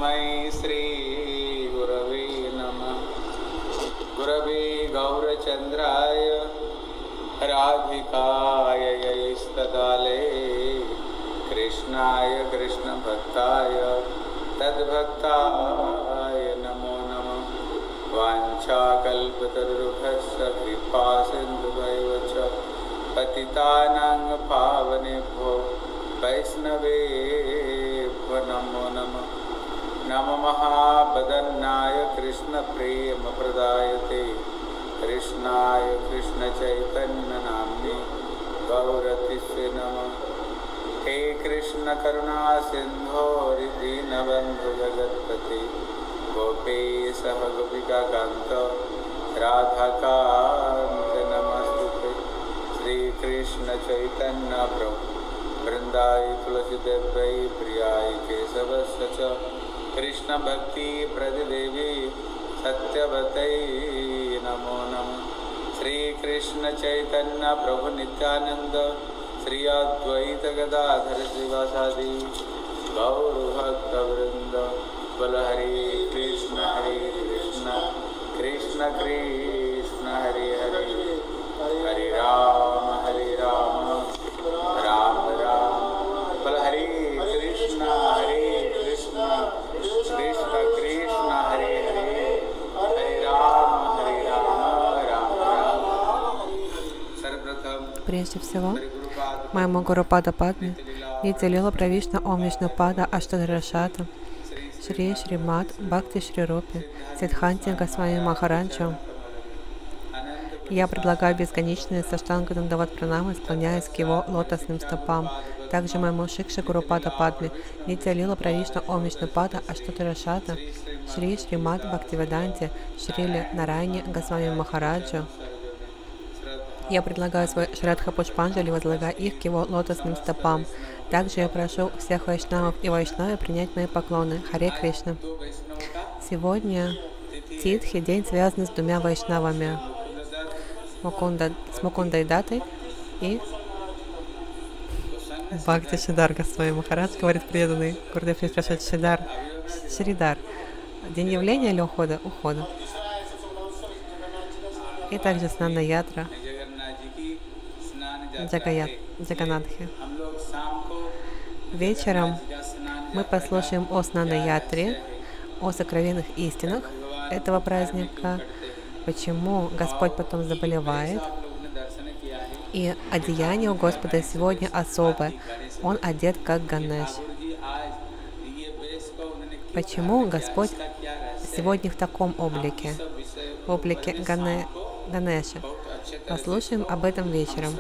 तस्मै श्री गुरवे नमः। गुरवे गौरचन्द्राय राधिकाय यैस्तदाले कृष्णाय कृष्णभक्ताय तद्भक्ताय नमो नमः। वाञ्छाकल्पतरुभ्यश्च कृपा सिन्धुभैव च पतितानां पावनेभ्यो वैष्णवेभ्यो नमो नमः। नमो महावदन्नाय कृष्णप्रेमप्रदायते कृष्णाय कृष्णचैतन्यनाम्ने गौरतिस्वे नमः। हे कृष्ण करुणा सिन्धो दीनबन्धु जगत्पते गोपेश गोपिकान्त राधाकान्त नमस्तुते। श्रीकृष्ण चैतन्य प्रभु वृन्दाय तुलसीदेव्यै प्रियाय केशवस्य च कृष्ण भक्ति प्रदिदेवी सत्यवतै नमो नमः। श्रीकृष्ण चैतन्य प्रभु नित्यानंद श्री अद्वैत गदाधर श्रीवासादि गौर भक्त वृंद बोल हरे कृष्ण कृष्ण कृष्ण हरे हरे हरे राम राम राम बोल हरे कृष्ण कृष्ण कृष्ण हरे हरे हरे राम राम राम। सर्वप्रथम Прежде всего, моему Гуру Пада Падме, Нитья Лила Правишна Ом Вишнупада Аштадрашата, Шри Шримат Бхакти Шри Рупи, Сиддханти Госвами Махараджу, я предлагаю бесконечные саштанга дандават пранамы, склоняясь к его лотосным стопам. Также моему Шикше Гуру Пада Падме, Нитья Лила Правишна Ом Вишнупада Аштадрашата, Шри Шримат Бхактивиданти, Шрили Нарайни Госвами Махараджу, я предлагаю свой Шрадха Пушпанджали, возлагая их к его лотосным стопам. Также я прошу всех вайшнавов и вайшнави принять мои поклоны. Харе Кришна. Сегодня Титхи, день, связанный с двумя вайшнавами. С Мукундой Датой и Бхакти Шридар Госвами Махарадж, говорит преданный Гурдев спрашивает Шридар. День явления или ухода? Ухода. И также Снана Ятра Джаганатхи. Вечером мы послушаем о Снана Ятре, о сокровенных истинах этого праздника, почему Господь потом заболевает. И одеяние у Господа сегодня особое. Он одет как Ганеш. Почему Господь сегодня в таком облике? В облике Ганеша. Послушаем об этом вечером.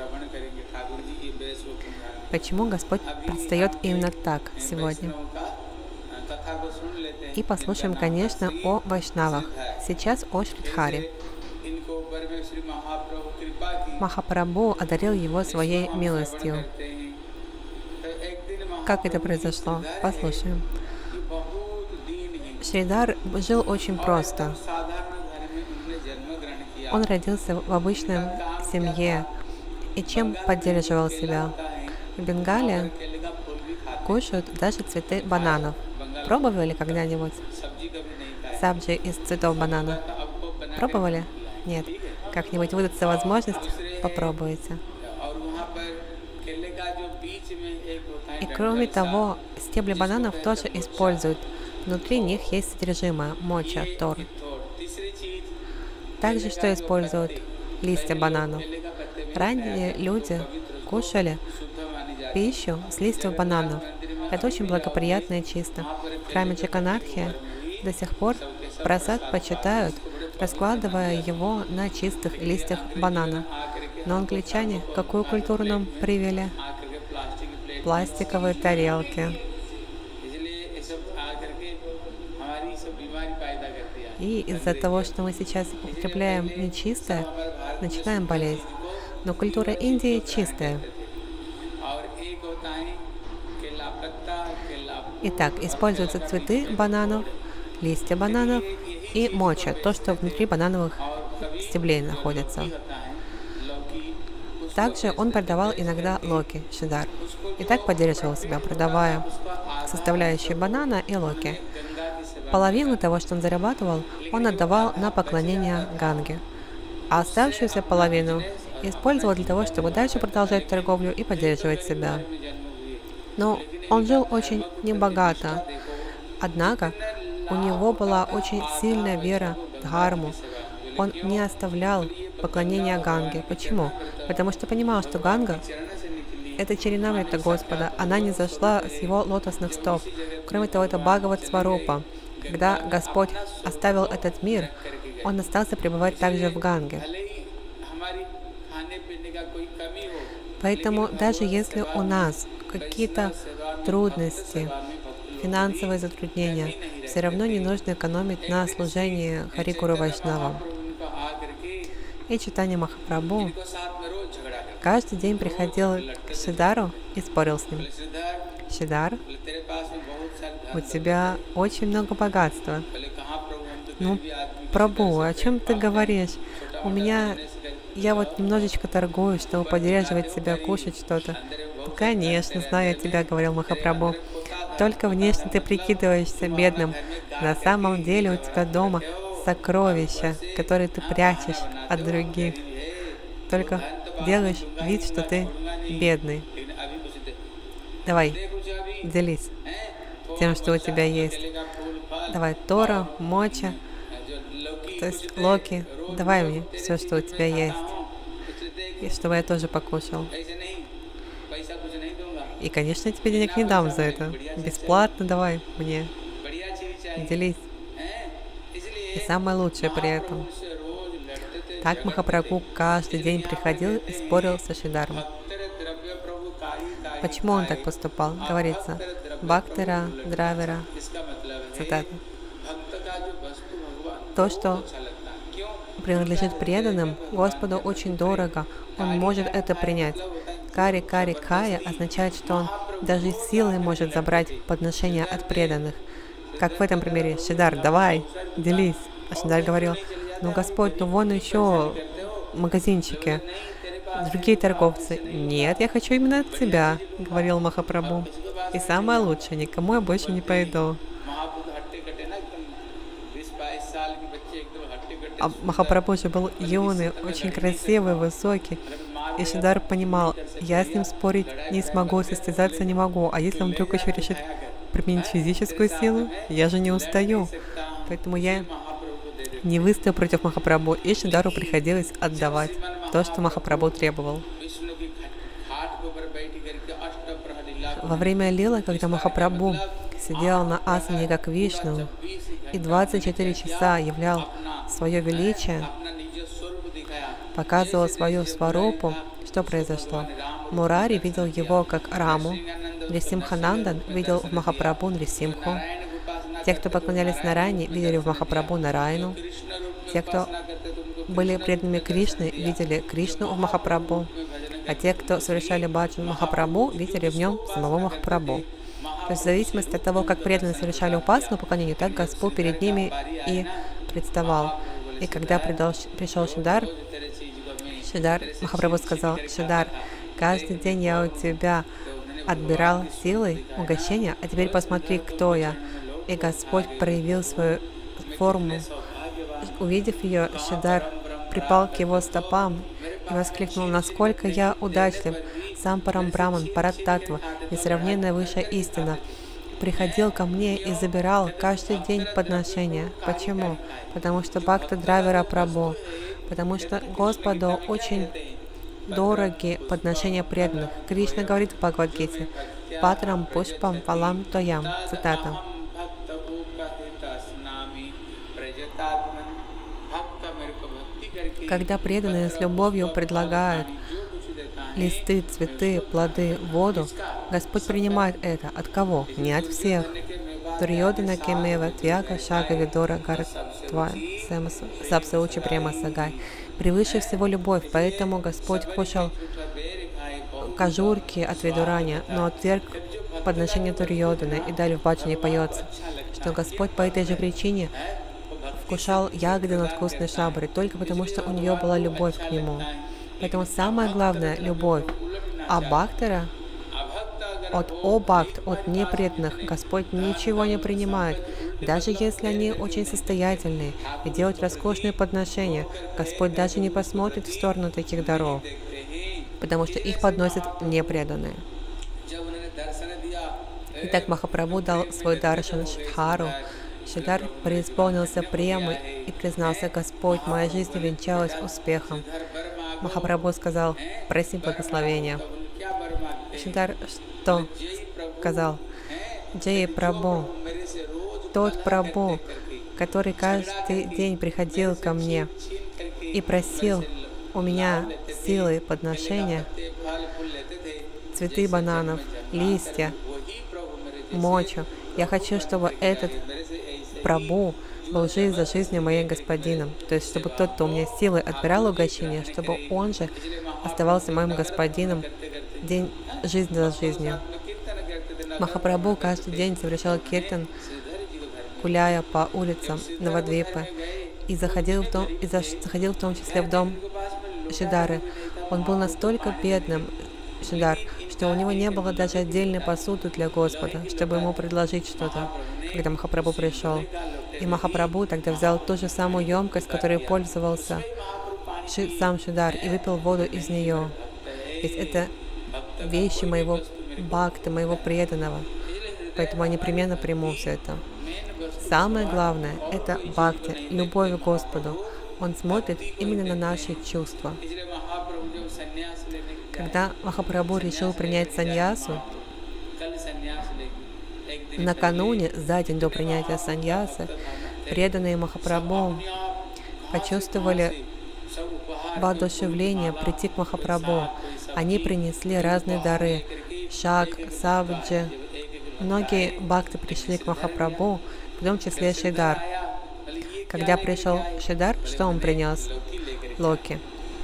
Почему Господь предстает именно так сегодня? И послушаем, конечно, о вайшнавах. Сейчас о Шридхаре. Махапрабху одарил его своей милостью. Как это произошло? Послушаем. Шридар жил очень просто. Он родился в обычной семье. И чем поддерживал себя? В Бенгалии кушают даже цветы бананов. Пробовали когда-нибудь сабджи из цветов банана? Пробовали? Нет. Как-нибудь выдастся возможность? Попробуйте. И кроме того, стебли бананов тоже используют. Внутри них есть содержимое моча, тор. Также что используют? Листья бананов. Ранее люди кушали пищу с листьев бананов. Это очень благоприятно и чисто. В храме Джаганатхи до сих пор прасад почитают, раскладывая его на чистых листьях банана. Но англичане какую культуру нам привели? Пластиковые тарелки. И из-за того, что мы сейчас употребляем нечистое, начинаем болеть. Но культура Индии чистая. Итак, используются цветы бананов, листья бананов и моча, то, что внутри банановых стеблей находится. Также он продавал иногда локи, шидар. И так поддерживал себя, продавая составляющие банана и локи. половину того, что он зарабатывал, он отдавал на поклонение Ганге, а оставшуюся половину использовал для того, чтобы дальше продолжать торговлю и поддерживать себя. Но он жил очень небогато, однако у него была очень сильная вера в дхарму. Он не оставлял поклонения Ганге. Почему? Потому что понимал, что Ганга — это Чаринамрита Господа, она не зашла с его лотосных стоп. Кроме того, это Бхагават Сварупа. Когда Господь оставил этот мир, Он остался пребывать также в Ганге. Поэтому даже если у нас какие-то трудности, финансовые затруднения, все равно не нужно экономить на служении Хари Гуру Вайшнавам. И Чайтанья Махапрабху каждый день приходил к Шридару и спорил с ним. Шридар, у тебя очень много богатства. Ну, Прабху, о чем ты говоришь? Я вот немножечко торгую, чтобы поддерживать себя, кушать что-то. Конечно, знаю я тебя, говорил Махапрабху. Только внешне ты прикидываешься бедным. На самом деле у тебя дома сокровища, которые ты прячешь от других. Только делаешь вид, что ты бедный. Давай, делись тем, что у тебя есть. Давай Тора, моча, то есть локи. Давай мне все, что у тебя есть. И чтобы я тоже покушал. И, конечно, я тебе денег не дам за это. Бесплатно давай мне. Делись. И самое лучшее при этом. Так Махапрабху каждый день приходил и спорил со Шридаром. Почему он так поступал? Говорится, Бхактера, Дравера, цитата. То, что принадлежит преданным, Господу очень дорого, Он может это принять. Кари Кари Кая означает, что Он даже силой может забрать подношения от преданных. Как в этом примере. Шридар, давай, делись. А Шридар говорил, ну Господь, ну вон еще магазинчики, другие торговцы. Нет, я хочу именно от тебя, говорил Махапрабху. И самое лучшее, никому я больше не пойду. А Махапрабху же был юный, очень красивый, высокий. И Шридар понимал, я с ним спорить не смогу, состязаться не могу. А если он вдруг еще решит применить физическую силу, я же не устаю. Поэтому я не выстою против Махапрабху, и Шридару приходилось отдавать то, что Махапрабху требовал. Во время лилы, когда Махапрабху сидел на асане как Вишну и 24 часа являл свое величие, показывал свою сварупу, что произошло? Мурари видел его как Раму, Нрисимханандан видел в Махапрабху Нрисимху, те, кто поклонялись Нарайне, видели в Махапрабху Нарайну, те, кто были преданными Кришны, видели Кришну в Махапрабху, а те, кто совершали баджан Махапрабху, видели в нем самого Махапрабху. То есть в зависимости от того, как преданные совершали упасану поклонению, так Господь перед ними и представал. И когда пришел Шридар, Махапрабху сказал, Шридар, каждый день я у тебя отбирал силой угощения, а теперь посмотри, кто я. И Господь проявил свою форму. Увидев ее, Шридар припал к его стопам и воскликнул, насколько я удачлив, сам Парамбраман, Параттатва, несравненная высшая истина, приходил ко мне и забирал каждый день подношения. Почему? Потому что Бхакта Дравера Прабху, потому что Господу очень дороги подношения преданных. Кришна говорит в Бхагавад-гите, «Патрам пушпам палам тоям», цитата. Когда преданные с любовью предлагают листы, цветы, плоды, воду, Господь принимает это. От кого? Не от всех. Дурьодана кемева твяга шага видора гаратва сапсаучи према сагай. Превыше всего любовь, поэтому Господь кушал кожурки от Видурани, но отверг подношение Дурьоданы. И далее в баджане поется, что Господь по этой же причине вкушал ягоды надкусной шабры, только потому что у нее была любовь к Нему. Поэтому самое главное — любовь. А Бхактера от обакт, от непреданных, Господь ничего не принимает. Даже если они очень состоятельные и делают роскошные подношения, Господь даже не посмотрит в сторону таких даров, потому что их подносят непреданные. Итак, Махапрабху дал свой даршан Шридхару. Шридхар преисполнился премы и признался: Господь, моя жизнь венчалась успехом. Махапрабху сказал: проси благословения. Шридхар что сказал? Джай Прабху, тот Прабху, который каждый день приходил ко мне и просил у меня силы подношения, цветы бананов, листья, мочу. Я хочу, чтобы этот Прабху был жизнь за жизнью моим господином. То есть, чтобы тот, кто у меня силой отбирал угощение, чтобы он же оставался моим господином жизнь за жизнью. Махапрабху каждый день совершал киртан, гуляя по улицам Навадвипы, и заходил в том числе в дом Шридхары. Он был настолько бедным, Шридхар, что у него не было даже отдельной посуды для Господа, чтобы ему предложить что-то, когда Махапрабху пришел. И Махапрабху тогда взял ту же самую емкость, которой пользовался сам Шридхар, и выпил воду из нее. Ведь это вещи моего бхакты, моего преданного. Поэтому я непременно приму все это. Самое главное — это бхакти, любовь к Господу. Он смотрит именно на наши чувства. Когда Махапрабху решил принять саньясу, накануне, за день до принятия саньясы, преданные Махапрабху почувствовали воодушевление прийти к Махапрабху. Они принесли разные дары — шак, сабджи. Многие бхакты пришли к Махапрабху, в том числе Шридхар. Когда пришел Шридхар, что он принес? Локи.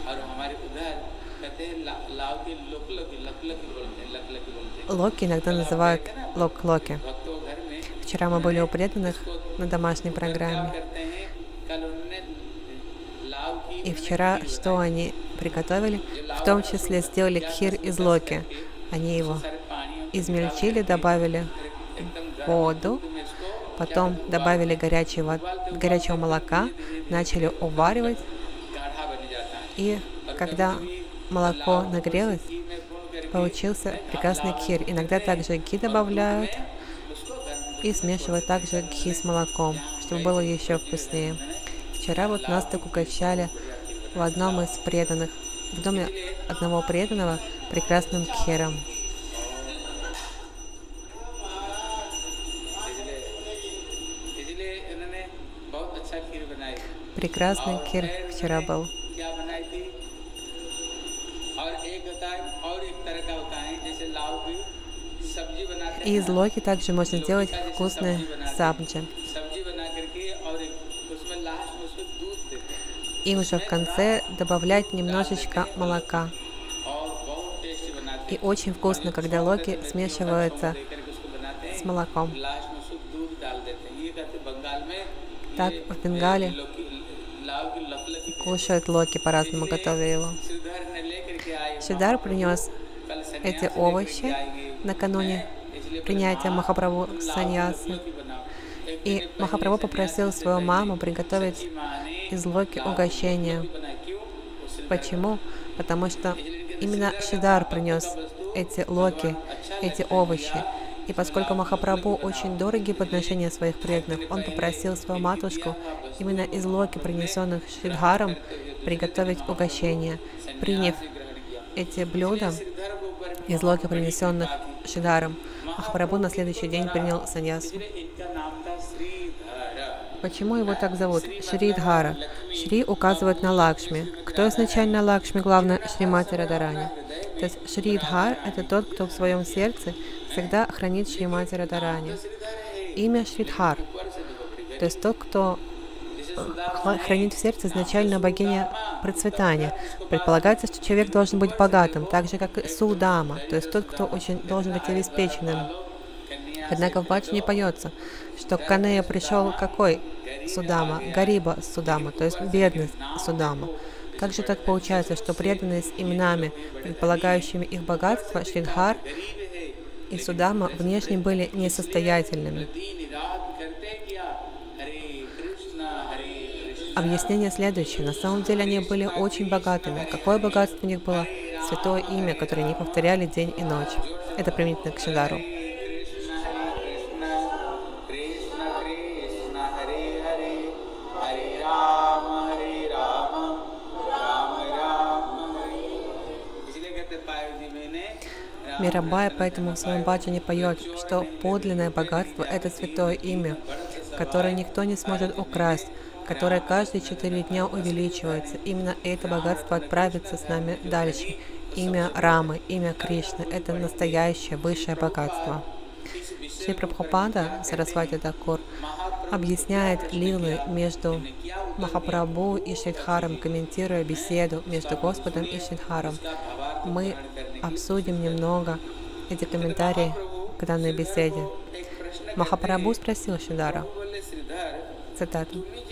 Локи иногда называют лок-локи. Вчера мы были у преданных на домашней программе. И вчера что они приготовили? В том числе сделали кхир из локи. Они его измельчили, добавили воду, потом добавили горячего молока, начали уваривать. И когда молоко нагрелось, получился прекрасный кхир. Иногда также гхи добавляют и смешивают также гхи с молоком, чтобы было еще вкуснее. Вчера вот нас так угощали в одном из преданных, в доме одного преданного, прекрасным кхиром. Прекрасный кхир вчера был. И из локи также можно сделать вкусные сабджи. И уже в конце добавлять немножечко молока. И очень вкусно, когда локи смешиваются с молоком. Так в Бенгале кушают локи, по-разному готовя его. Шридхар принес эти овощи накануне принятия Махапрабху саньясы. И Махапрабху попросил свою маму приготовить из локи угощение. Почему? Потому что именно Шридхар принес эти локи, эти овощи. И поскольку Махапрабху очень дорогие подношения своих преданных, он попросил свою матушку именно из локи, принесенных Шридхаром, приготовить угощение. Приняв эти блюда из локи, принесенных Шридхаром, Махапрабху на следующий день принял саньясу. Почему его так зовут? Шридхара. Шри указывает на Лакшми. Кто изначально Лакшми? Главное, Шримати Радharani. То есть Шридхар — это тот, кто в своем сердце всегда хранит Шримати Радharani. Имя Шридхар. То есть тот, кто хранит в сердце изначально богиня процветания. Предполагается, что человек должен быть богатым, так же, как и Судама. То есть тот, кто очень должен быть обеспеченным. Однако в Баджане поется, что к Канея пришел какой Судама? Гариба Судама, то есть бедный Судама. Как же так получается, что преданные с именами, предполагающими их богатство, Шридхар, и Судама внешне были несостоятельными. Объяснение следующее. На самом деле они были очень богатыми. Какое богатство у них было? Святое имя, которое они повторяли день и ночь. Это применительно к Шидару. Мирабай поэтому в своем баджане поет, что подлинное богатство — это святое имя, которое никто не сможет украсть, которое каждые 4 дня увеличивается. Именно это богатство отправится с нами дальше. Имя Рамы, имя Кришны — это настоящее высшее богатство. Шри Прабхупада, Сарасвати Такур, объясняет лилы между Махапрабху и Шридхаром, комментируя беседу между Господом и Шридхаром. Мы обсудим немного эти комментарии к данной беседе. Махапрабху спросил Шридхара, цитата: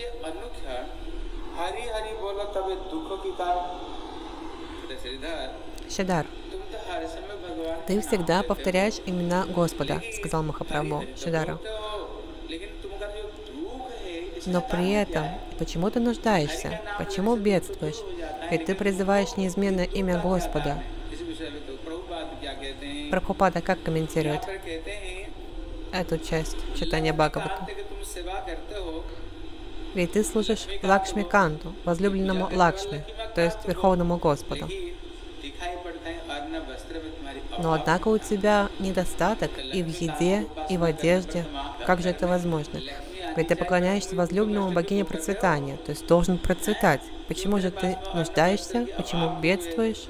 «Шридар, ты всегда повторяешь имена Господа», — сказал Махапрабху Шридару. «Но при этом почему ты нуждаешься? Почему бедствуешь? Ведь ты призываешь неизменное имя Господа». Прабхупада как комментирует эту часть читания Бхагавата? Ведь ты служишь Лакшми Канту, возлюбленному Лакшми, то есть Верховному Господу. Но однако у тебя недостаток и в еде, и в одежде. Как же это возможно? Ведь ты поклоняешься возлюбленному богине процветания, то есть должен процветать. Почему же ты нуждаешься? Почему бедствуешь?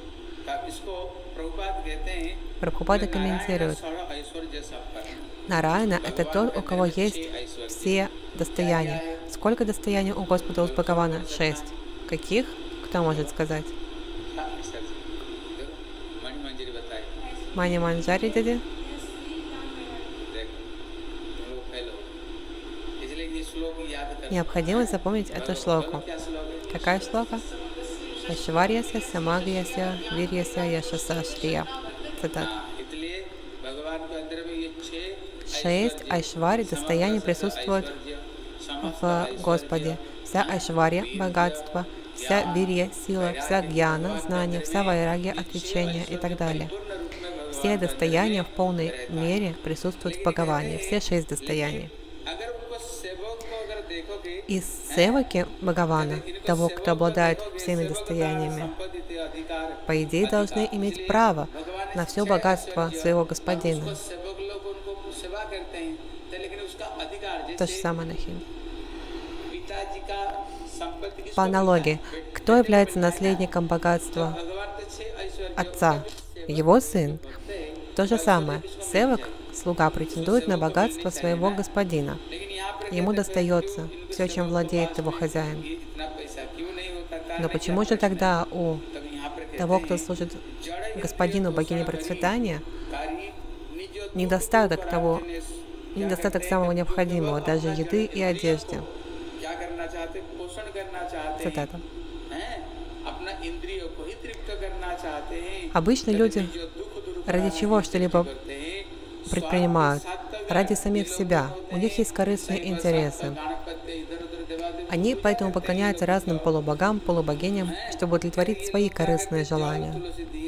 Прабхупада комментирует: Нараяна — это тот, у кого есть все достояния. Сколько достояний у Господа у Бхагавана? 6. Каких? Кто может сказать? Мани Манджари Дади? Необходимо запомнить эту шлоку. Какая шлока? Айшварьяся, самагьяся, вирьяся, яшаса, шрия. Цитата. 6 айшвари достояний присутствуют в Господе. Вся айшварья — богатство, вся вирья — сила, вся гьяна — знание, вся вайрагья — отречение и так далее. Все достояния в полной мере присутствуют в Бхагаване, все 6 достояний. Из севаки Бхагавана, того, кто обладает всеми достояниями, по идее, должны иметь право на все богатство своего господина. То же самое на хинди. По аналогии, кто является наследником богатства отца? Его сын. То же самое. Севак, слуга, претендует на богатство своего господина. Ему достается все, чем владеет его хозяин. Но почему же тогда у того, кто служит господину богини процветания, недостаток самого необходимого, даже еды и одежды? Цитата. Обычно люди ради чего что-либо предпринимают? Ради самих себя. У них есть корыстные интересы. Они поэтому поклоняются разным полубогам, полубогиням, чтобы удовлетворить свои корыстные желания,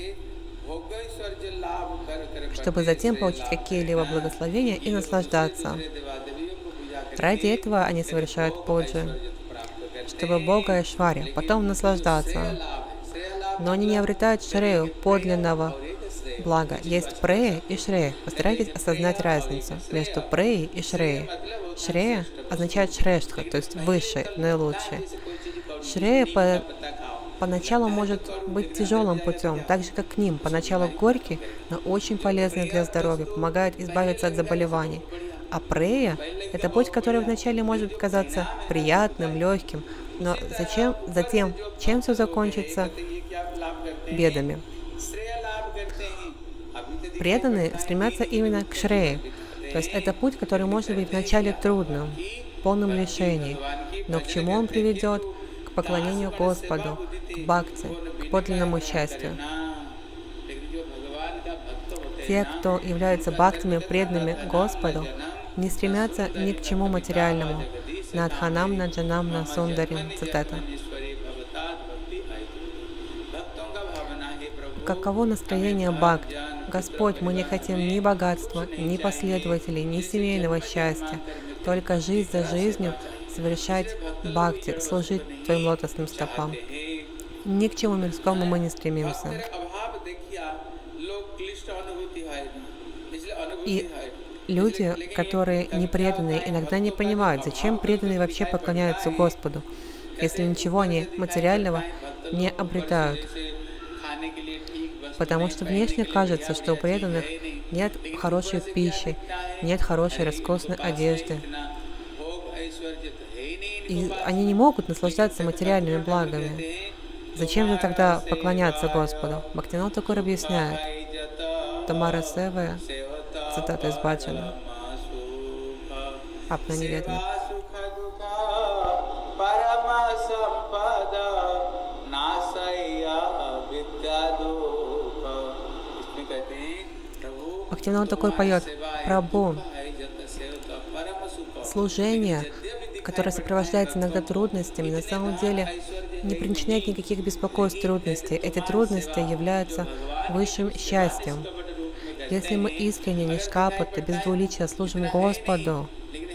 чтобы затем получить какие-либо благословения и наслаждаться. Ради этого они совершают пуджи, чтобы Бога Айшварья, потом наслаждаться. Но они не обретают шрею подлинного блага. Есть прея и шрея. Постарайтесь осознать разницу между преей и шреей. Шрея означает шрештха, то есть высшее, наилучшее. Шрея поначалу может быть тяжелым путем, так же как ним. Поначалу горький, но очень полезный для здоровья, помогает избавиться от заболеваний. А прея — это путь, который вначале может казаться приятным, легким, но затем, чем все закончится? Бедами. Преданные стремятся именно к шрее, то есть это путь, который может быть вначале трудным, полным лишений, но к чему он приведет? К поклонению Господу, к бхакти, к подлинному счастью. те, кто являются бхактами, преданными Господу, не стремятся ни к чему материальному. Надханам, наджанам, на сундарим. Цитата. Каково настроение бхакти? Господь, мы не хотим ни богатства, ни последователей, ни семейного счастья, только жизнь за жизнью совершать бхакти, служить Твоим лотосным стопам. Ни к чему мирскому мы не стремимся. И люди, которые не преданные, иногда не понимают, зачем преданные вообще поклоняются Господу, если ничего они материального не обретают. Потому что внешне кажется, что у преданных нет хорошей пищи, нет хорошей роскошной одежды. И они не могут наслаждаться материальными благами. Зачем же тогда поклоняться Господу? Бхактивинода Тхакур объясняет. Тамара Севая, цитата из Баджана. Апна Неведана. Бхактивинода Тхакур поет: Прабху, служение, которое сопровождается иногда трудностями, на самом деле не причиняет никаких беспокойств, трудностей. Эти трудности являются высшим счастьем. Если мы искренне, нишкапата, без двуличия служим Господу,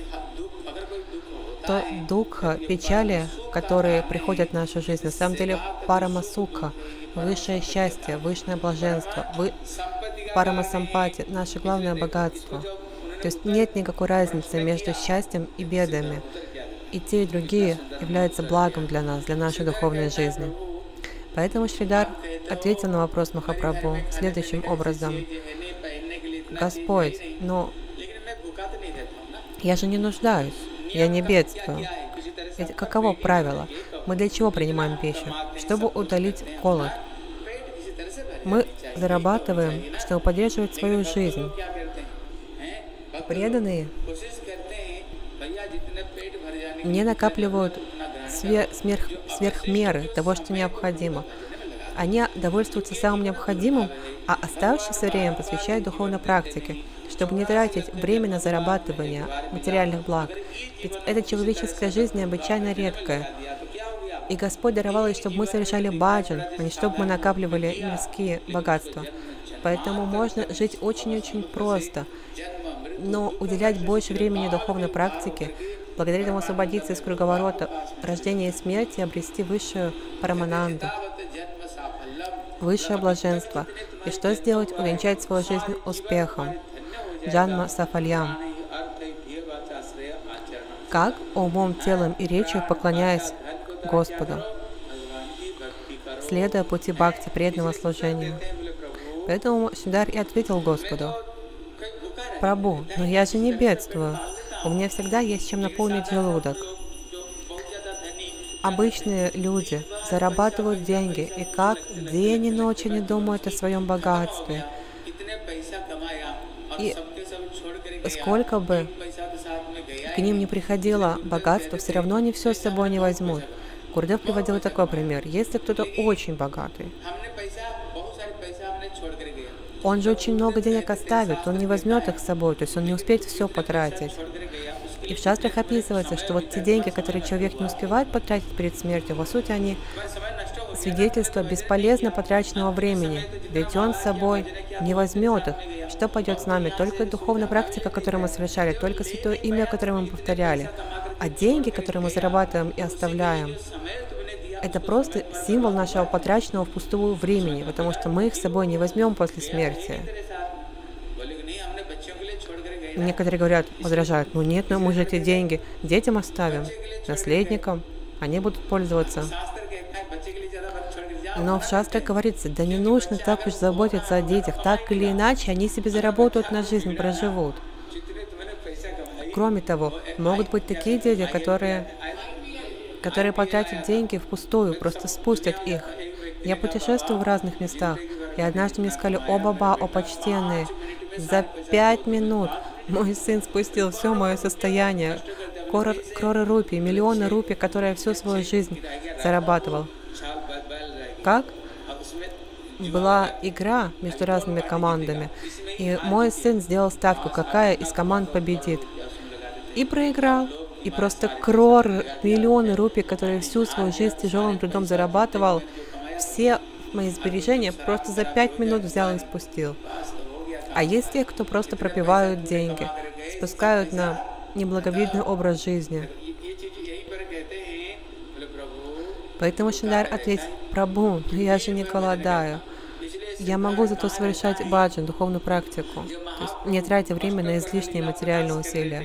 то духа, печали, которые приходят в нашу жизнь, на самом деле парамасукха, высшее счастье, высшее блаженство, парамасампати, наше главное богатство. То есть нет никакой разницы между счастьем и бедами. И те, и другие являются благом для нас, для нашей духовной жизни. Поэтому Шридар ответил на вопрос Махапрабху следующим образом. Господь, но я же не нуждаюсь, я не бедствую. Ведь каково правило? Мы для чего принимаем пищу? Чтобы удалить голод. Мы зарабатываем, чтобы поддерживать свою жизнь. Преданные не накапливают сверх меры того, что необходимо. Они довольствуются самым необходимым, а оставшееся время посвящают духовной практике, чтобы не тратить время на зарабатывание материальных благ. Ведь эта человеческая жизнь необычайно редкая. И Господь даровал ей, чтобы мы совершали баджан, а не чтобы мы накапливали мирские богатства. Поэтому можно жить очень-очень просто, но уделять больше времени духовной практике, благодаря этому освободиться из круговорота рождения и смерти и обрести высшую парамананду, высшее блаженство. И что сделать? Увенчать свою жизнь успехом. Джанма сафальям. Как? Умом, телом и речью поклоняясь Господу, следуя пути бхакти, преданного служения. Поэтому Шридар и ответил Господу: Прабху, но я же не бедствую. У меня всегда есть чем наполнить желудок. Обычные люди зарабатывают деньги, и как день и ночь не думают о своем богатстве. И сколько бы к ним не приходило богатство, все равно они все с собой не возьмут. Гурдев приводил такой пример. Если кто-то очень богатый, он же очень много денег оставит, он не возьмет их с собой, то есть он не успеет все потратить. И в шастрах описывается, что вот те деньги, которые человек не успевает потратить перед смертью, по сути, они свидетельство бесполезно потраченного времени, ведь он с собой не возьмет их. Что пойдет с нами? Только духовная практика, которую мы совершали, только святое имя, которое мы повторяли. А деньги, которые мы зарабатываем и оставляем, это просто символ нашего потраченного впустую времени, потому что мы их с собой не возьмем после смерти. Некоторые говорят, возражают: ну нет, но мы же эти деньги детям оставим, наследникам, они будут пользоваться. Но в шастре говорится: да не нужно так уж заботиться о детях, так или иначе они себе заработают на жизнь, проживут. Кроме того, могут быть такие дети, которые потратят деньги впустую, просто спустят их. Я путешествую в разных местах, и однажды мне сказали: о баба, о почтенные, за 5 минут мой сын спустил все мое состояние, кроры рупий, миллионы рупий, которые я всю свою жизнь зарабатывал. Как? была игра между разными командами, и мой сын сделал ставку, какая из команд победит. И проиграл. И просто кроры, миллионы рупий, которые всю свою жизнь тяжелым трудом зарабатывал, все мои сбережения просто за 5 минут взял и спустил. А есть те, кто просто пропивают деньги, спускают на неблаговидный образ жизни. Поэтому Шиндар ответил: «Прабху, я же не голодаю. Я могу зато совершать баджан, духовную практику, то есть не тратя время на излишние материальные усилия».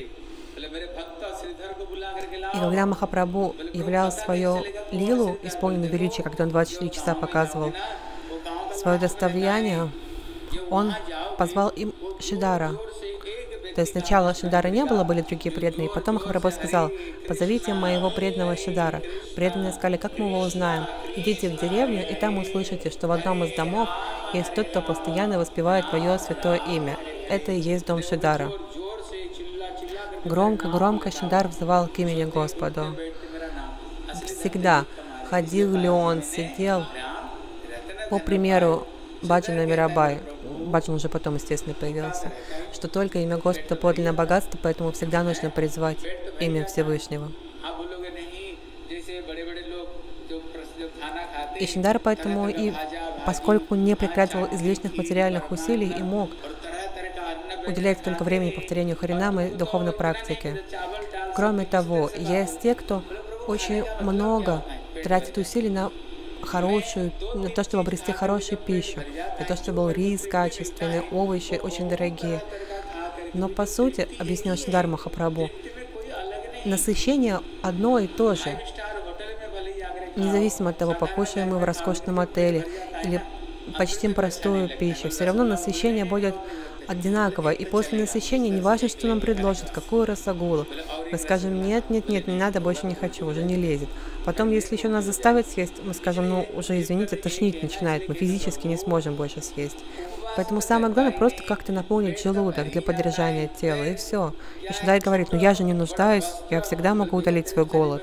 И когда Махапрабху являл свою лилу, исполненную величия, когда он 24 часа показывал свое достояние, он позвал им Шидара. То есть сначала Шидара не было, были другие преданные, потом Махапрабху сказал: «Позовите моего преданного Шидара». Преданные сказали: «Как мы его узнаем? Идите в деревню, и там услышите, что в одном из домов есть тот, кто постоянно воспевает твое святое имя. Это и есть дом Шидара». Громко-громко Шиндар взывал к имени Господу. Всегда, ходил ли он, сидел, по примеру Баджана Мирабай, Баджан уже потом, естественно, появился, что только имя Господа подлинное богатство, поэтому всегда нужно призвать имя Всевышнего. И Шиндар поэтому, и поскольку не прекратил излишних материальных усилий и мог уделять только времени повторению Харинамы и духовной практике. Кроме того, есть те, кто очень много тратит усилий на то, чтобы обрести хорошую пищу, на то, чтобы был рис качественный, овощи очень дорогие. Но по сути, объяснил Шиндар Махапрабху, насыщение одно и то же. Независимо от того, покушаем мы в роскошном отеле или почтим простую пищу, все равно насыщение будет одинаково. И после насыщения не важно, что нам предложат, какую расагулу. Мы скажем: нет, не надо, больше не хочу, уже не лезет. Потом, если еще нас заставят съесть, мы скажем: ну, уже извините, тошнить начинает, мы физически не сможем больше съесть. Поэтому самое главное просто как-то наполнить желудок для поддержания тела, и все. И Шиндар говорит: ну я же не нуждаюсь, я всегда могу удалить свой голод.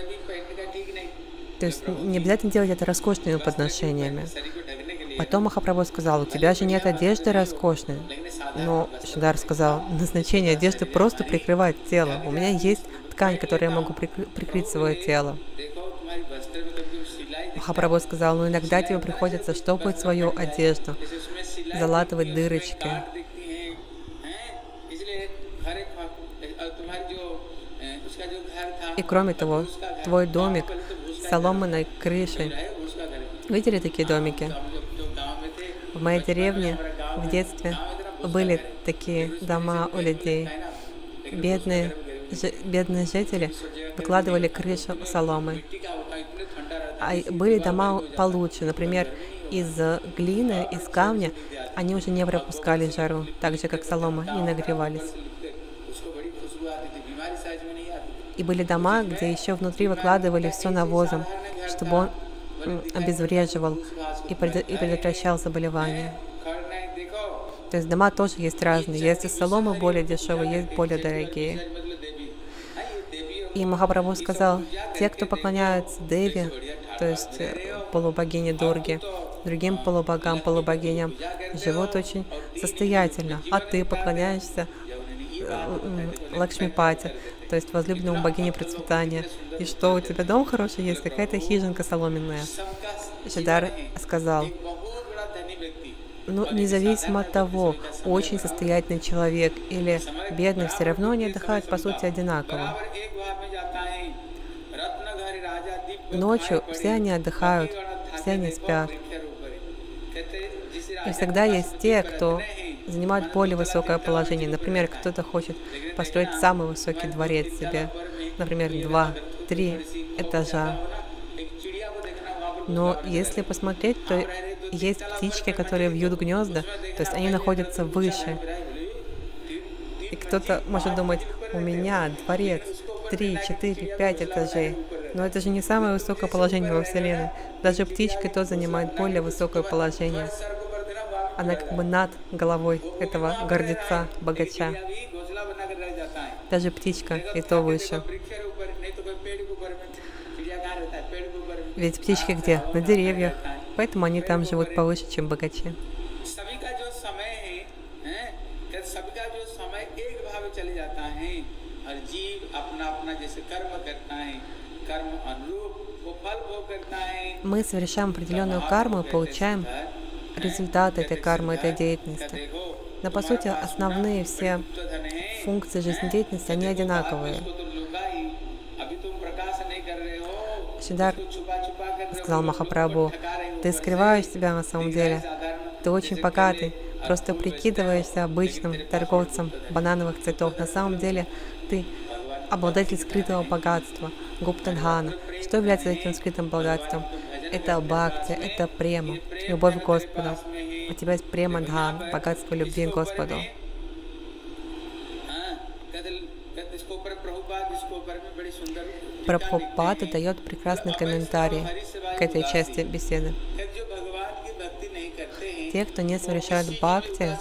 То есть не обязательно делать это роскошными подношениями. Потом Махапрабху сказал: у тебя же нет одежды роскошной. Но Шиндар сказал: назначение одежды просто прикрывать тело. У меня есть ткань, которой я могу прикрыть свое тело. Махапрабху сказал: ну иногда тебе приходится штопать свою одежду, залатывать дырочки. И кроме того, твой домик с соломенной крышей. Видели такие домики? В моей деревне в детстве были такие дома у людей. Бедные жители выкладывали крышу соломой. А были дома получше, например, из глины, из камня, они уже не пропускали жару, так же, как солома, не нагревались. И были дома, где еще внутри выкладывали все навозом, чтобы он обезвреживал и предотвращал заболевания. То есть дома тоже есть разные. Есть из соломы более дешевые, есть более дорогие. И Махапрабху сказал: те, кто поклоняются Деве, то есть полубогине Дурге, другим полубогам, полубогиням, живут очень состоятельно. А ты поклоняешься Лакшмипати, то есть возлюбленному богине процветания. И что, у тебя дом хороший есть, какая-то хижинка соломенная? Шиндар сказал: ну, независимо от того, очень состоятельный человек или бедный, все равно они отдыхают, по сути, одинаково. Ночью все они отдыхают, все они спят. И всегда есть те, кто занимают более высокое положение. Например, кто-то хочет построить самый высокий дворец себе, например, 2-3 этажа. Но если посмотреть, то есть птички, которые вьют гнезда, то есть они находятся выше. И кто-то может думать: у меня дворец 3, 4, 5 этажей. Но это же не самое высокое положение во Вселенной. Даже птичка то занимает более высокое положение. Она как бы над головой этого гордеца, богача. Даже птичка и то выше. Ведь птички где? На деревьях. Поэтому они там живут повыше, чем богачи. सभी का जो समय है सभी का जो समय एक भाव चले जाता है और जीव अपना अपना जैसे कर्म करता है कर्म अनुरूप वो फल भोग करता है. Мы совершаем определенную карму и получаем результаты этой кармы, этой деятельности. Но по сути основные все функции жизнедеятельности, они одинаковые. Сидар сказал Махапрабху: ты скрываешь себя на самом деле, ты очень богатый, просто прикидываешься обычным торговцем банановых цветов. На самом деле ты обладатель скрытого богатства, гуптадхана. Что является этим скрытым богатством? Это бхакти, это према, любовь к Господу. У тебя есть према-дхан, богатство любви к Господу. Прабхупада дает прекрасный комментарий к этой части беседы. Те, кто не совершает бхакти,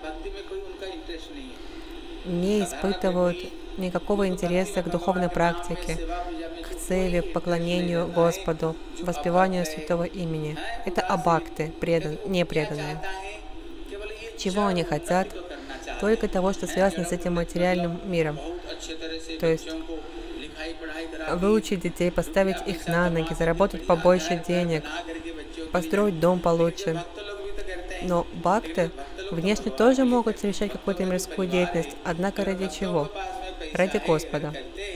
не испытывают никакого интереса к духовной практике, к цели, поклонению Господу, воспеванию святого имени. Это абхакти, непреданные. Чего они хотят? Только того, что связано с этим материальным миром. То есть выучить детей, поставить их на ноги, заработать побольше денег, построить дом получше. Но бхакты внешне тоже могут совершать какую-то мирскую деятельность, однако ради чего? Ради Господа.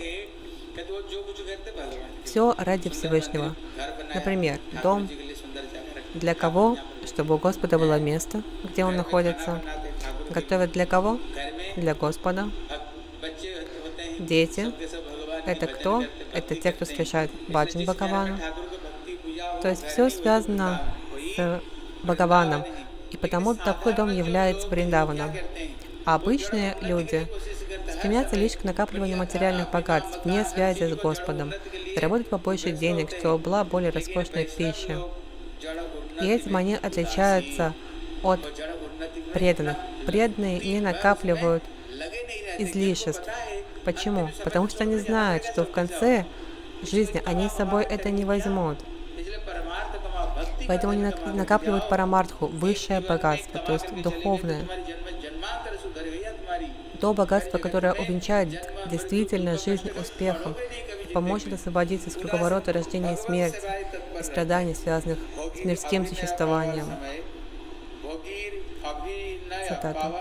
Все ради Всевышнего. Например, дом. Для кого? Чтобы у Господа было место, где Он находится. Готовят для кого? Для Господа. Дети. Это кто? Это те, кто совершает баджан Бхагавану. То есть все связано с Бхагаваном. И потому такой дом является Вриндаваном. А обычные люди стремятся лишь к накапливанию материальных богатств, вне связи с Господом, заработать побольше денег, чтобы была более роскошная пища. И этим они отличаются от преданных. Преданные не накапливают излишеств. Почему? Потому что они знают, что в конце жизни они с собой это не возьмут. Поэтому они накапливают парамартху, высшее богатство, то есть духовное. То богатство, которое увенчает действительно жизнь успехом и поможет освободиться из круговорота рождения и смерти, и страданий, связанных с мирским существованием. Цитата.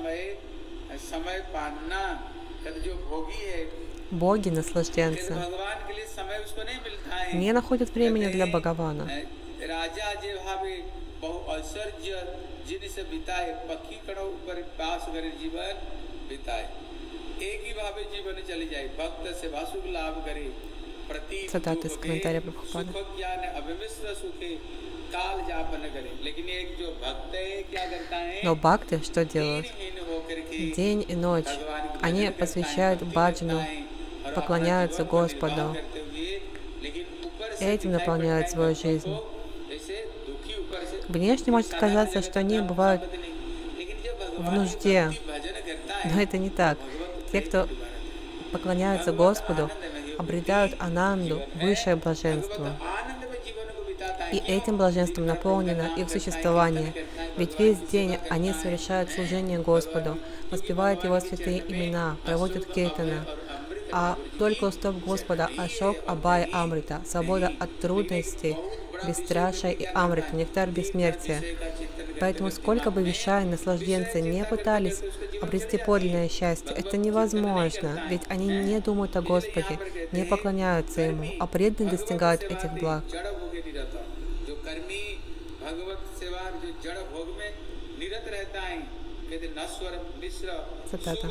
Боги, наслажденцы, не находят времени для Бхагавана. Цитата из комментария Прабхупады. Но бхакты что делают? День и ночь они посвящают баджану, поклоняются Господу, этим наполняют свою жизнь. Внешне может казаться, что они бывают в нужде, но это не так. Те, кто поклоняются Господу, обретают ананду, высшее блаженство. И этим блаженством наполнено их существование. Ведь весь день они совершают служение Господу, воспевают Его святые имена, проводят киртаны. А только уступ Господа Ашок, Абай, Амрита, свобода от трудностей, бесстрашие и Амрита, нектар бессмертия. Поэтому сколько бы вишай наслажденцы не пытались обрести подлинное счастье, это невозможно, ведь они не думают о Господе, не поклоняются Ему, а преданные достигают этих благ. Цитата.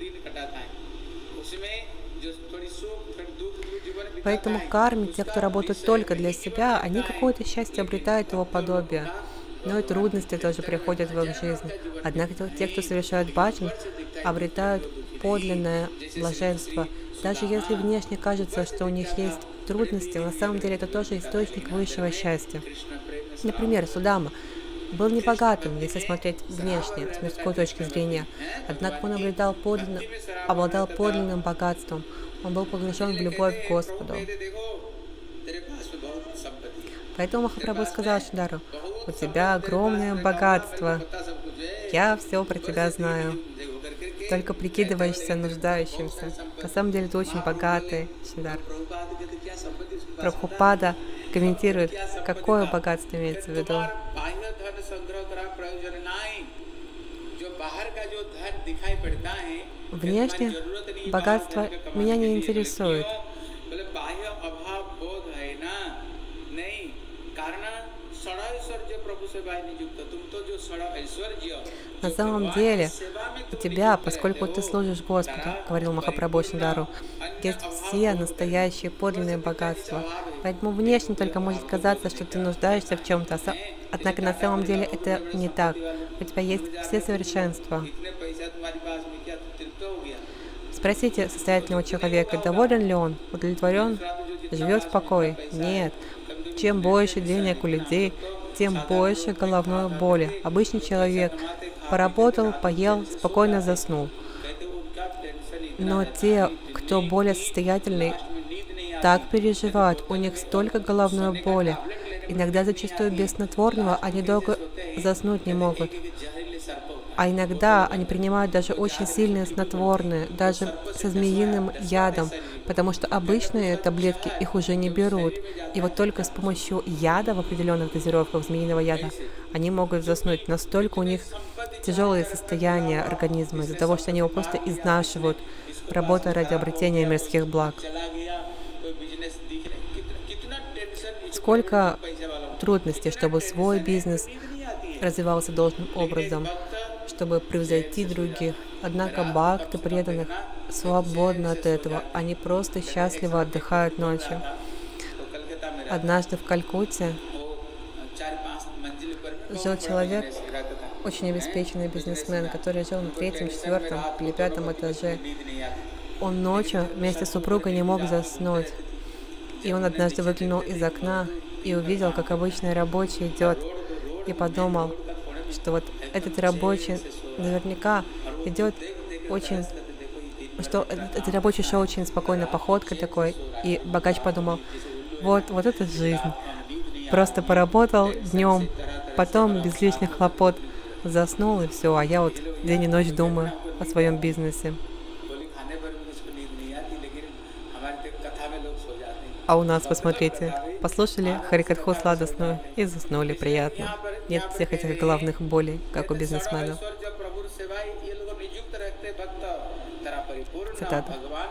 Поэтому карме, те, кто работают только для себя, они какое-то счастье обретают его подобие. Но и трудности тоже приходят в их жизнь. Однако те, кто совершают баджан, обретают подлинное блаженство. Даже если внешне кажется, что у них есть трудности, на самом деле это тоже источник высшего счастья. Например, Судама был небогатым, если смотреть внешне, с мирской точки зрения. Однако он обладал подлинным богатством. Он был погружен в любовь к Господу. Поэтому Махапрабху сказал Шридару: у тебя огромное богатство, я все про тебя знаю, только прикидываешься нуждающимся. На самом деле ты очень богатый, Шридар. Прабхупада комментирует, какое богатство имеется в виду. Внешне богатство меня не интересует. На самом деле, у тебя, поскольку ты служишь Господу, говорил Махапрабху Шридару, есть все настоящие подлинные богатства. Поэтому внешне только может казаться, что ты нуждаешься в чем-то, однако на самом деле это не так. У тебя есть все совершенства. Спросите состоятельного человека, доволен ли он, удовлетворен, живет в покое? Нет. Чем больше денег у людей, тем больше головной боли. Обычный человек поработал, поел, спокойно заснул. Но те, кто более состоятельный, так переживают, у них столько головной боли. Иногда зачастую без снотворного они долго заснуть не могут. А иногда они принимают даже очень сильные снотворные, даже со змеиным ядом, потому что обычные таблетки их уже не берут. И вот только с помощью яда в определенных дозировках змеиного яда они могут заснуть. Настолько у них тяжелые состояния организма из-за того, что они его просто изнашивают, работая ради обретения мирских благ. Сколько трудностей, чтобы свой бизнес развивался должным образом, чтобы превзойти других. Однако бхакты преданных свободны от этого. Они просто счастливо отдыхают ночью. Однажды в Калькутте жил человек, очень обеспеченный бизнесмен, который жил на 3-м, 4-м или 5-м этаже. Он ночью вместе с супругой не мог заснуть. И он однажды выглянул из окна и увидел, как обычный рабочий идет, и подумал, что вот этот рабочий наверняка идет очень, что этот рабочий шел очень спокойной походкой такой, и богач подумал, вот это жизнь. Просто поработал днем, потом без лишних хлопот заснул и все, а я вот день и ночь думаю о своем бизнесе. А у нас, посмотрите, послушали Харикатху сладостную и заснули приятно. Нет всех этих головных болей, как у бизнесменов. Цитата.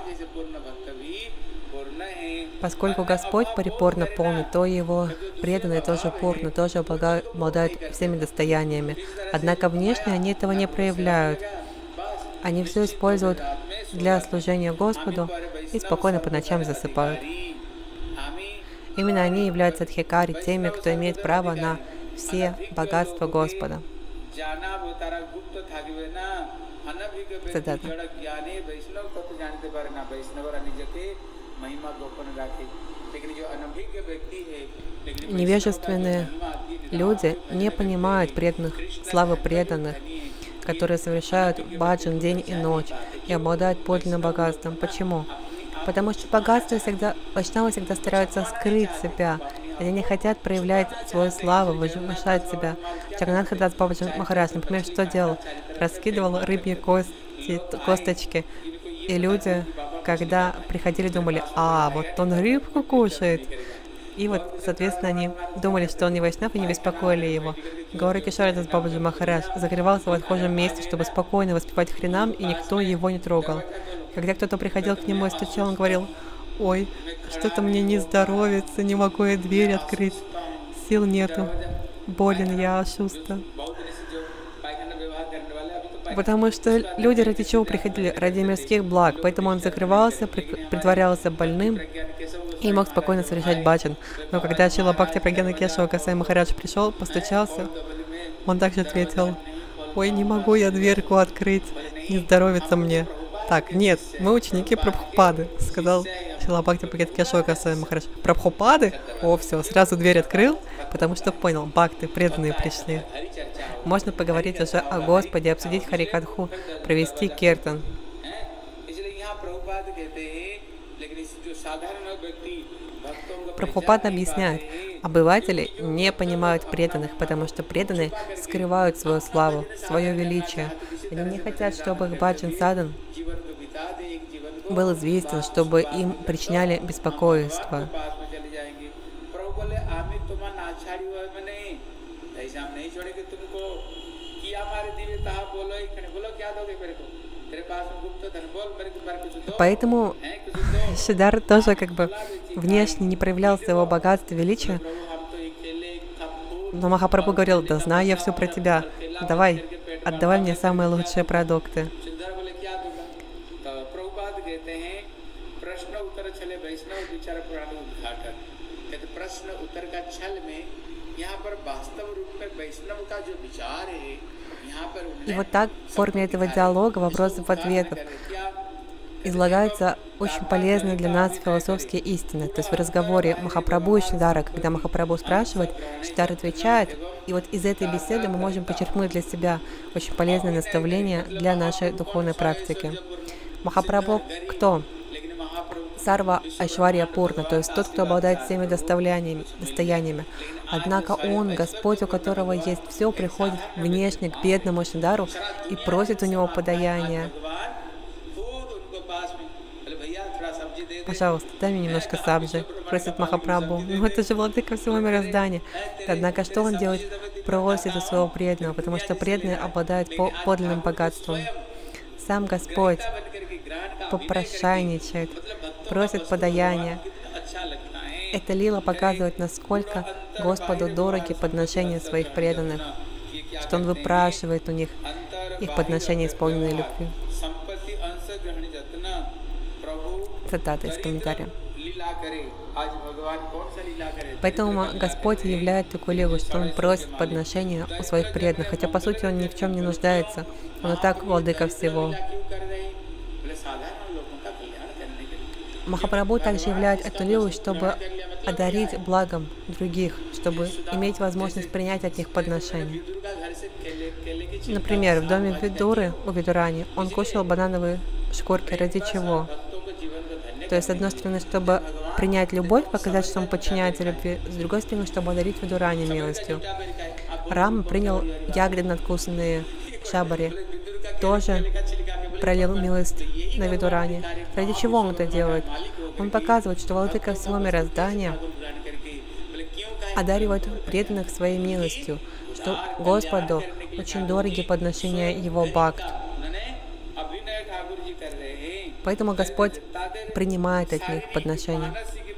Поскольку Господь парипурна полный, то Его преданные тоже пурны, тоже обладают всеми достояниями. Однако внешне они этого не проявляют. Они все используют для служения Господу и спокойно по ночам засыпают. Именно они являются адхикари, теми, кто имеет право на все богатства Господа. Цитата. Невежественные люди не понимают славы преданных, которые совершают баджан день и ночь и обладают подлинным богатством. Почему? Потому что вайшнавы всегда стараются скрыть себя. Они не хотят проявлять свою славу, возвышать себя. Джаганнатха Дас Бабаджи Махарадж, например, что делал? Раскидывал рыбьи косточки. И люди, когда приходили, думали, вот он рыбку кушает. И вот, соответственно, они думали, что он не вайшнав, и не беспокоили его. Гаура Кишора Дас Бабаджи Махарадж закрывался в отхожем месте, чтобы спокойно воспевать хринам, и никто его не трогал. Когда кто-то приходил к нему и стучал, он говорил, ой, что-то мне не здоровится, не могу я дверь открыть, сил нету, болен я, ашуста. Потому что люди ради чего приходили? Ради мирских благ. Поэтому он закрывался, притворялся больным и мог спокойно совершать баджан. Но когда Шрила Бхакти Прагьяна Кешава Госвами Махарадж пришел, постучался, он также ответил, ой, не могу я дверку открыть, не здоровится мне. Так, нет, мы ученики Прабхупады, сказал Шрила Бхакти Прагьяна Кешава Госвами Махарадж. Прабхупады? О, все, сразу дверь открыл, потому что понял, бхакты, преданные пришли. Можно поговорить уже о Господе, обсудить Харикатху, провести киртан. Прабхупада объясняет, обыватели не понимают преданных, потому что преданные скрывают свою славу, свое величие. Они не хотят, чтобы их баджан садан был известен, чтобы им причиняли беспокойство. Поэтому Сиддхартха тоже как бы внешне не проявлял своего богатства, величия. Но Махапрабху говорил: да знаю я все про тебя, давай, отдавай мне самые лучшие продукты. И вот так в форме этого диалога, вопросов, ответов, излагаются очень полезные для нас философские истины. То есть в разговоре Махапрабху и Шридхара, когда Махапрабху спрашивает, Шридхар отвечает, и вот из этой беседы мы можем почерпнуть для себя очень полезное наставление для нашей духовной практики. Махапрабху кто? Сарва Айшварья Пурна, то есть тот, кто обладает всеми достояниями. Однако он, Господь, у которого есть все, приходит внешне к бедному Шридхару и просит у него подаяния. Пожалуйста, дай мне немножко сабджи, просит Махапрабху. Ну это же владыка всего мироздания. Однако что он делает? Просит у своего преданного, потому что преданный обладает подлинным богатством. Сам Господь попрошайничает, просит подаяния. Эта лила показывает, насколько Господу дороги подношения своих преданных, что Он выпрашивает у них их подношения, исполненные любви. Цитата из комментария. Поэтому Господь являет такую лилу, что Он просит подношения у своих преданных, хотя по сути Он ни в чем не нуждается. Он и так владыка всего. Махапрабху также являет эту лилу, чтобы одарить благом других, чтобы иметь возможность принять от них подношения. Например, в доме Видуры, у Видурани, он кушал банановые шкурки. Ради чего? То есть, с одной стороны, чтобы принять любовь, показать, что он подчиняется любви, с другой стороны, чтобы одарить Видурани милостью. Рама принял ягоды надкусанные шабари, тоже пролил милость на Видурани. Ради чего он это делает? Он показывает, что владыка всего мироздания одаривает преданных своей милостью, что Господу очень дороги подношения Его бхакт. Поэтому Господь принимает от них подношения.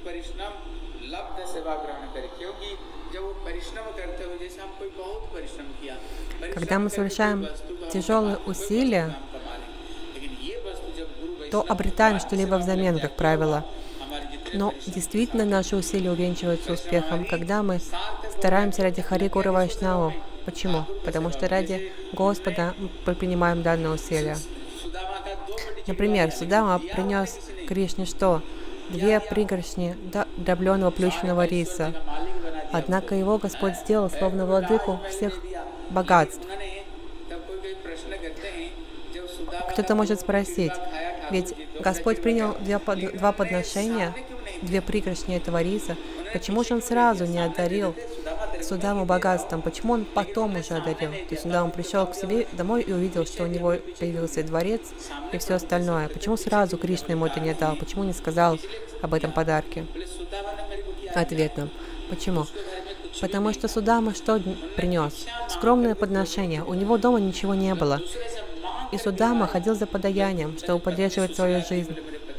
Когда мы совершаем тяжелые усилия, то обретаем что-либо взамен, как правило. Но действительно наши усилия увенчиваются успехом, когда мы стараемся ради Хари Гуру Вайшнаву. Почему? Потому что ради Господа мы предпринимаем данное усилие. Например, Судама принес Кришне что? 2 пригоршни дробленого плющенного риса. Однако его Господь сделал словно владыку всех богатств. Кто-то может спросить, ведь Господь принял 2 подношения, 2 пригоршни этого риса, почему же Он сразу не одарил Судаму богатством, почему Он потом уже одарил? То есть когда он пришел к себе домой и увидел, что у него появился дворец и все остальное, почему сразу Кришна ему это не дал, почему не сказал об этом подарке? Ответ нам. Почему? Потому что Судама что принес? Скромное подношение, у него дома ничего не было. И Судама ходил за подаянием, чтобы поддерживать свою жизнь.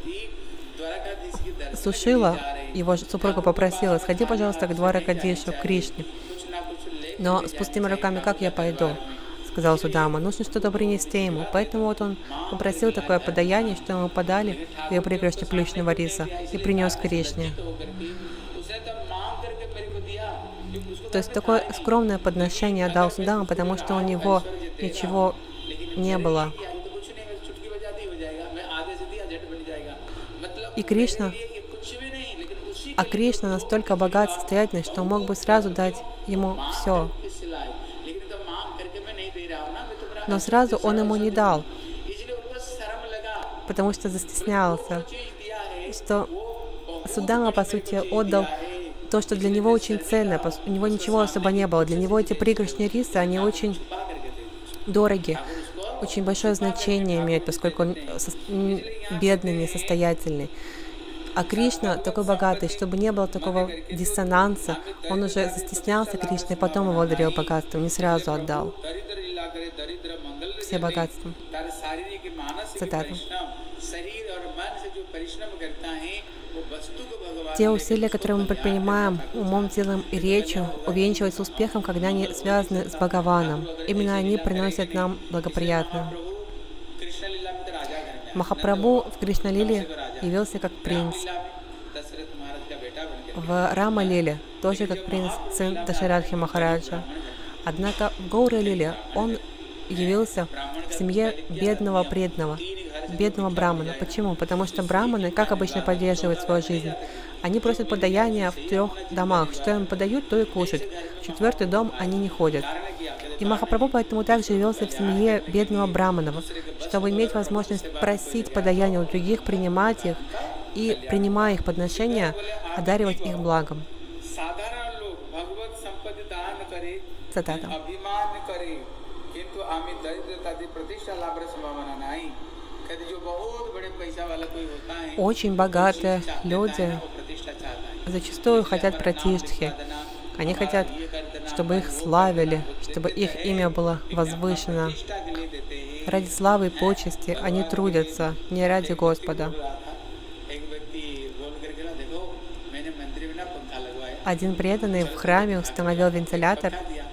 Сушила, его супруга попросила: сходи, пожалуйста, к Дваракадишу, к Кришне. Но с пустыми руками как я пойду? Сказал Судама, нужно что-то принести ему. Поэтому вот он попросил такое подаяние, что ему подали 2 пригоршни плющенного риса и принес Кришне. То есть такое скромное подношение отдал Судама, потому что у него ничего не было. И Кришна, Кришна настолько богат, состоятельный, что мог бы сразу дать ему все. Но сразу он ему не дал, потому что застеснялся, что Судама, по сути, отдал то, что для него очень ценно, у него ничего особо не было. Для него эти пригоршни риса, они очень дороги, очень большое значение имеют, поскольку он бедный, несостоятельный. А Кришна такой богатый, чтобы не было такого диссонанса, он уже застеснялся Кришной, потом его дарил богатством, не сразу отдал все богатства. Цитата. Те усилия, которые мы предпринимаем умом, телом и речью, увенчиваются успехом, когда они связаны с Бхагаваном. Именно они приносят нам благоприятное. Махапрабху в Кришна-лиле явился как принц. В Рама-лиле тоже как принц, сын Дашарадхи Махараджа. Однако в Гаура-лиле он явился в семье бедного преданного, бедного брамана. Почему? Потому что браманы, как обычно, поддерживают свою жизнь. Они просят подаяния в 3 домах. Что им подают, то и кушать. В 4-й дом они не ходят. И Махапрабху поэтому также явился в семье бедного браманова, чтобы иметь возможность просить подаяния у других, принимать их и, принимая их подношения, одаривать их благом. Цитата. Очень богатые люди зачастую хотят пратиштхи. Они хотят, чтобы их славили, чтобы их имя было возвышено. Ради славы и почести они трудятся, не ради Господа. Один преданный в храме установил вентилятор,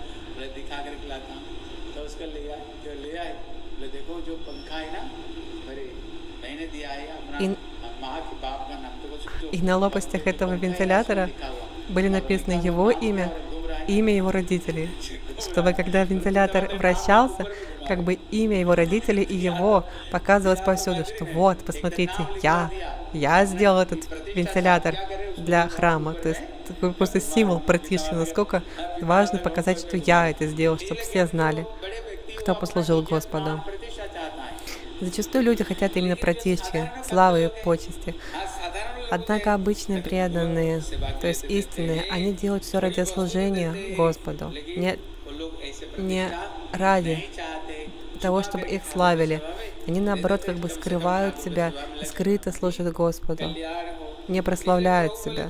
и на лопастях этого вентилятора были написаны его имя и имя его родителей, чтобы когда вентилятор вращался, как бы имя его родителей и его показывалось повсюду, что вот, посмотрите, я сделал этот вентилятор для храма. То есть такой просто символ пратиши, насколько важно показать, что я это сделал, чтобы все знали, кто послужил Господу. Зачастую люди хотят именно пратиши, славы и почести. Однако обычные преданные, то есть истинные, они делают все ради служения Господу, не ради того, чтобы их славили. Они, наоборот, как бы скрывают себя и скрыто служат Господу, не прославляют себя.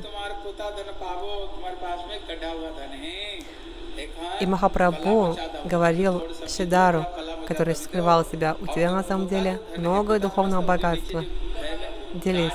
И Махапрабху говорил Шидару, который скрывал себя: у тебя на самом деле много духовного богатства. Делись.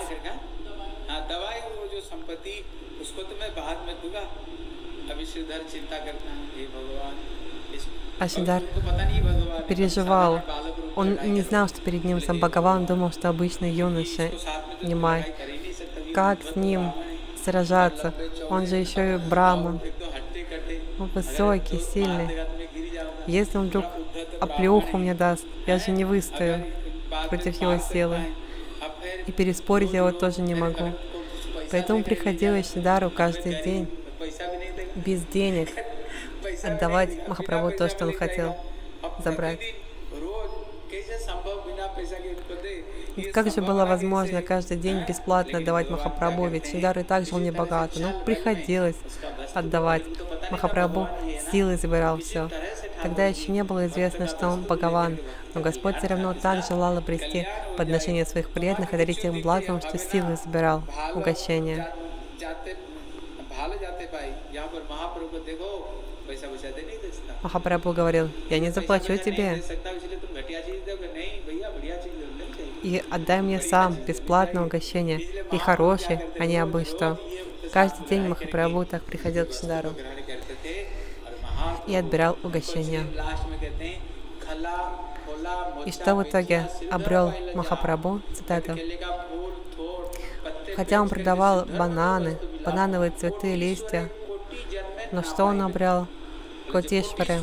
А Шидар переживал. Он не знал, что перед ним сам Бхагаван, думал, что обычный юноша, Нимай. Как с ним сражаться? Он же еще и браман. Он высокий, сильный. Если он вдруг оплеуху мне даст, я же не выстою против его силы. И переспорить я его тоже не могу. Поэтому приходилось Шидару каждый день без денег отдавать Махапрабху то, что он хотел забрать. Как же было возможно каждый день бесплатно отдавать Махапрабху, ведь Шидар и так жил небогато, но приходилось отдавать. Махапрабху силой забирал все. Тогда еще не было известно, что он Бхагаван, но Господь все равно так желал обрести подношение своих преданных и дарить им благом, что силой забирал угощение. Махапрабху говорил: я не заплачу тебе, и отдай мне сам бесплатное угощение, и хорошее, а не абы что. Каждый день Махапрабху так приходил к Шидару и отбирал угощение. И что в итоге обрел Махапрабху? Цитата. Хотя он продавал бананы, банановые цветы, листья, но что он обрел? Котишвары.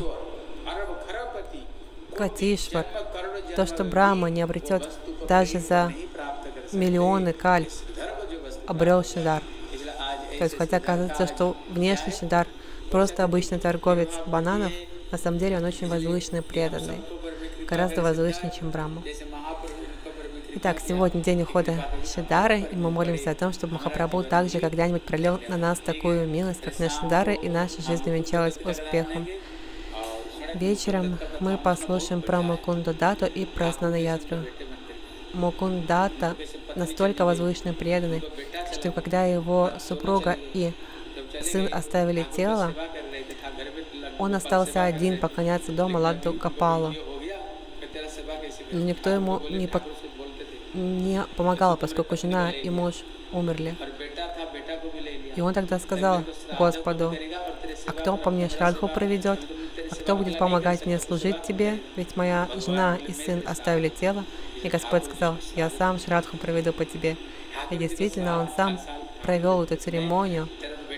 Котишвар. То, что Брахма не обретет даже за миллионы каль, обрел Шидар. То есть, хотя кажется, что внешний Шидар просто обычный торговец бананов, на самом деле он очень возвышенный, преданный, гораздо возвышеннее, чем Брахма. Итак, сегодня день ухода Шидары, и мы молимся о том, чтобы Махапрабху также когда-нибудь пролил на нас такую милость, как на Шидары, и наша жизнь увенчалась успехом. Вечером мы послушаем про Мукунду Дату и про Снанаятру. Мукундата настолько возвышенный и преданный, что когда его супруга и сын оставили тело, он остался один поклоняться дома Ладду Гопалу. Но никто ему не помогал, поскольку жена и муж умерли. И он тогда сказал Господу: «А кто по мне Шрадху проведет? А кто будет помогать мне служить тебе? Ведь моя жена и сын оставили тело». И Господь сказал: «Я сам Шрадху проведу по тебе». И действительно, он сам провел эту церемонию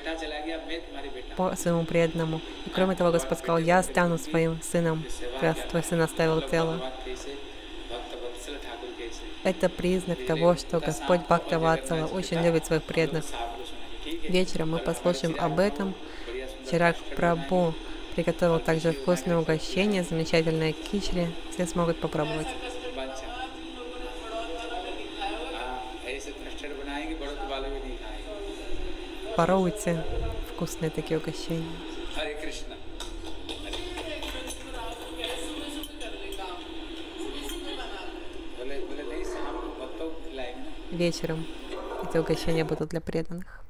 по своему преданному. И кроме того, Господь сказал: «Я стану своим сыном, раз твой сын оставил тело». Это признак того, что Господь Бхактаватсала очень любит своих преданных. Вечером мы послушаем об этом. Чирак Прабху приготовил также вкусное угощение, замечательное кичри. Все смогут попробовать. Попробуйте вкусные такие угощения. Вечером эти угощения будут для преданных.